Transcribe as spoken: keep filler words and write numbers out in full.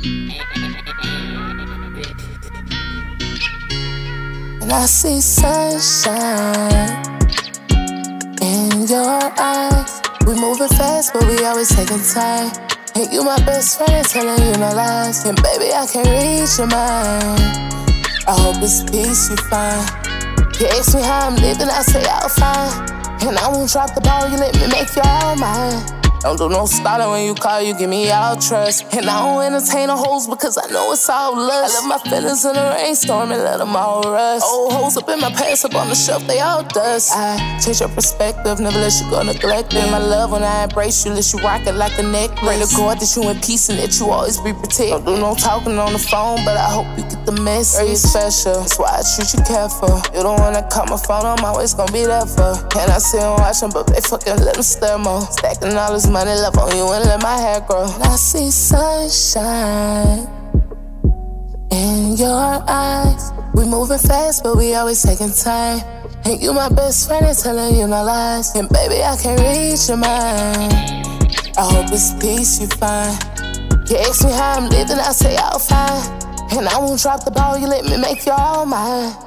And I see sunshine in your eyes. We moving fast, but we always taking time. And you my best friend, telling you no lies. And baby, I can't read your mind. I hope it's peace you find. You ask me how I'm living, I say I'm fine. And I won't drop the ball, you let me make you all mine. Don't do no stalling when you call, you give me all trust. And I don't entertain the hoes because I know it's all lust. I left my feelings in the rainstorm and let them all rust. Old hoes up in my pants, up on the shelf, they all dust. I change your perspective, never let you go neglected. My love when I embrace you, let you rock it like a necklace. Pray to God that you in peace and that you always be protected. Don't do no talking on the phone, but I hope you get the message. Girl, you special, that's why I treat you careful. You don't wanna call my phone, I'm always gonna be there for. And I sit and watch them, but they fucking let them stare more. Stacking all this money, love on you and let my hair grow. And I see sunshine in your eyes. We moving fast, but we always taking time. And you my best friend and telling you no lies. And baby, I can't read your mind. I hope it's peace you find. You ask me how I'm living, I say I'm fine. And I won't drop the ball, you let me make you all mine.